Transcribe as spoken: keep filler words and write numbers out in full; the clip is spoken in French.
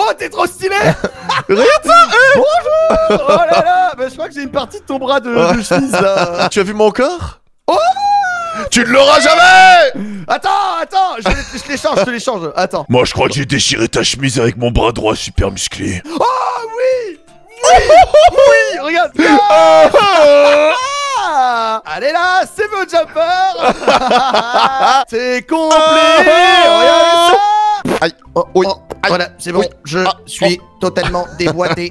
Oh, t'es trop stylé. Regarde ça. Bonjour. Oh là là. Bah, je crois que j'ai une partie de ton bras de, de chemise là. Tu as vu mon corps? Oh. Tu ne l'auras jamais. Attends, attends, je, je l'échange, je te l'échange. Attends. Moi, je crois que j'ai déchiré ta chemise avec mon bras droit super musclé. Oh oui. Oui. Oui, regarde. Ah, allez là, c'est vos jumpers. C'est complet. Regardez ça. Aïe. Oh, Oui. oh, Aïe. voilà, c'est bon, Oui. je Ah. suis totalement déboîté.